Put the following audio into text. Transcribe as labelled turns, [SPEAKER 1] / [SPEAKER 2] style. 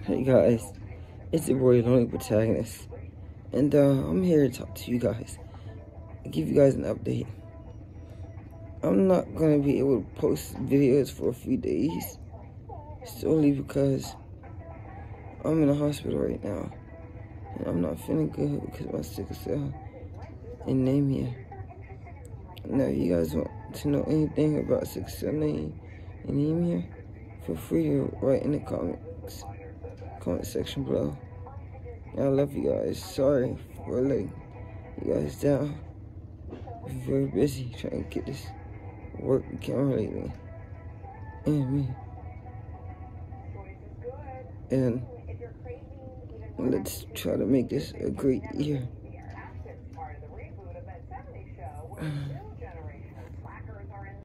[SPEAKER 1] Hey guys, it's your boy Lonely Protagonist, and I'm here to talk to you guys, give you guys an update. I'm not gonna be able to post videos for a few days, solely because I'm in the hospital right now, and I'm not feeling good because of my sickle cell anemia. Now, if you guys want to know anything about sickle cell anemia, feel free to write in the comment section below. I love you guys. Sorry for letting you guys down. I'm very busy trying to get this work camera lately. And me. And let's try to make this a great year.